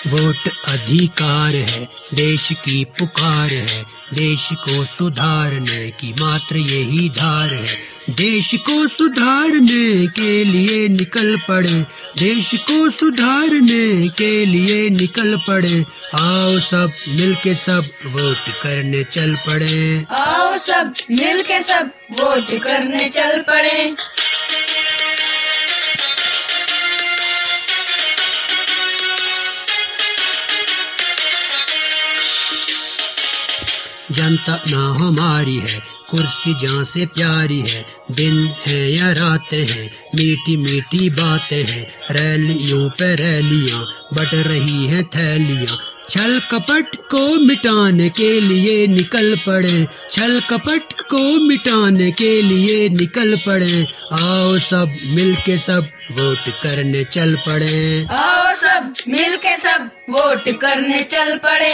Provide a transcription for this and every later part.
Vote अधिकार है, देश की पुकार है, देश को सुधारने की मात्र यही धार है। देश को सुधारने के लिए निकल पड़े, देश को सुधारने के लिए निकल पड़े। आओ सब मिलके सब वोट करने चल पड़े। आओ सब मिलके सब वोट करने चल पड़े। जनता ना हमारी है, कुर्सी जहाँ से प्यारी है। दिन है या रातें हैं, मीठी मीठी बातें हैं। रैलियों पे रैलियां बट रही हैं थैलियां। छल कपट को मिटाने के लिए निकल पड़े, छल कपट को मिटाने के लिए निकल पड़े। आओ सब मिलके सब वोट करने चल पड़े। आओ सब मिलके सब वोट करने चल पड़े।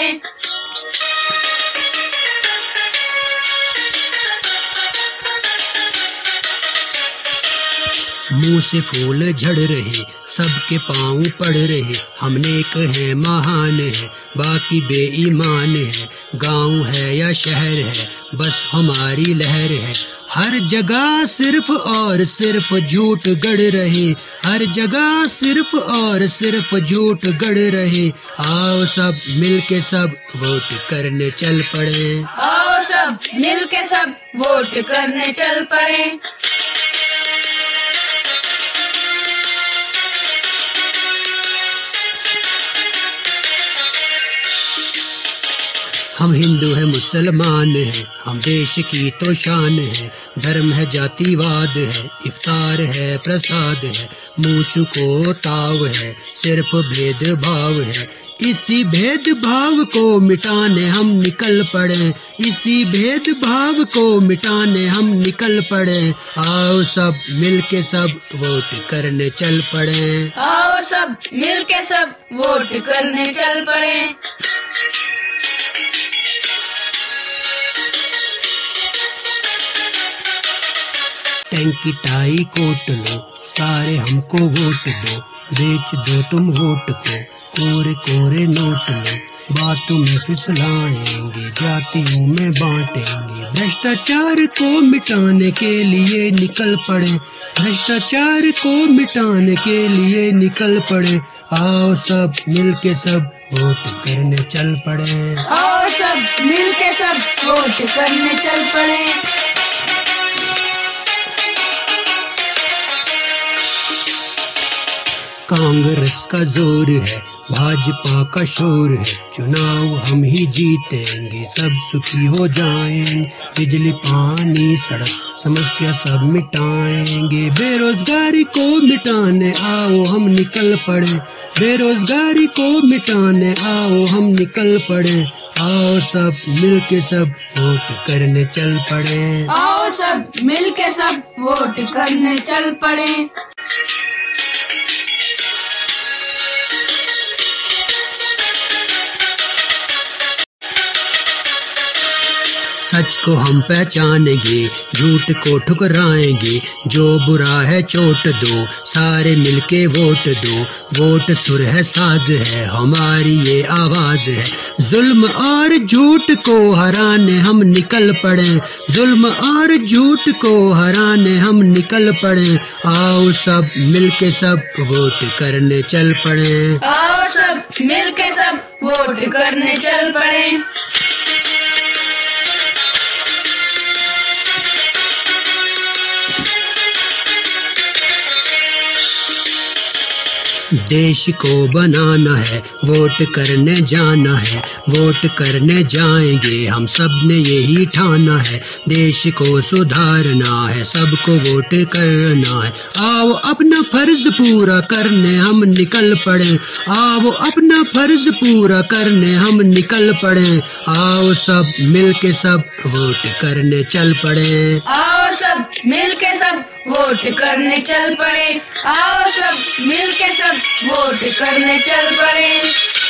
मुंह से फूल झड़ रहे, सबके पाँव पड़ रहे। हम नेक है, महान है, बाकी बेईमान है। गांव है या शहर है, बस हमारी लहर है। हर जगह सिर्फ और सिर्फ झूठ गढ़ रहे, हर जगह सिर्फ और सिर्फ झूठ गढ़ रहे। आओ सब मिलके सब वोट करने चल पड़े। आओ सब मिलके सब वोट करने चल पड़े। हम हिंदू है, मुसलमान है, हम देश की तो शान है। धर्म है, जातिवाद है, इफ्तार है, प्रसाद है। मूंछ को ताव है, सिर्फ भेदभाव है। इसी भेदभाव को मिटाने हम निकल पड़े, इसी भेदभाव को मिटाने हम निकल पड़े। आओ सब मिलके सब वोट करने चल पड़े। आओ सब मिलके सब वोट करने चल पड़े। टैंकी टाई कोट लो, सारे हमको वोट दो। बेच दो तुम वोट को, कोरे कोरे नोट लो। बातों में फिसलाएंगे, जातियों में बांटेंगे। भ्रष्टाचार को मिटाने के लिए निकल पड़े, भ्रष्टाचार को मिटाने के लिए निकल पड़े। आओ सब मिलके सब वोट करने चल पड़े। आओ सब मिलके सब वोट करने चल पड़े। कांग्रेस का जोर है, भाजपा का शोर है। चुनाव हम ही जीतेंगे, सब सुखी हो जाएंगे। बिजली पानी सड़क समस्या सब मिटाएंगे। बेरोजगारी को मिटाने आओ हम निकल पड़े, बेरोजगारी को मिटाने आओ हम निकल पड़े। आओ सब मिलके सब वोट करने चल पड़े। आओ सब मिलके सब वोट करने चल पड़े। सच को हम पहचानेंगे, झूठ को ठुकराएंगे। जो बुरा है चोट दो, सारे मिलके वोट दो। वोट सुर है, साज है, हमारी ये आवाज है। जुल्म और झूठ को हराने हम निकल पड़े, जुल्म और झूठ को हराने हम निकल पड़े। आओ सब मिलके सब वोट करने चल पड़े। आओ सब मिलके सब वोट करने चल पड़े। देश को बनाना है, वोट करने जाना है। वोट करने जाएंगे, हम सब ने यही ठाना है। देश को सुधारना है, सबको वोट करना है। आओ अपना फर्ज पूरा करने हम निकल पड़े, आओ अपना फर्ज पूरा करने हम निकल पड़े। आओ सब मिलके सब वोट करने चल पड़े। आओ सब मिलके सब वोट करने चल पड़े। आओ सब मिलके सब वोट करने चल पड़े।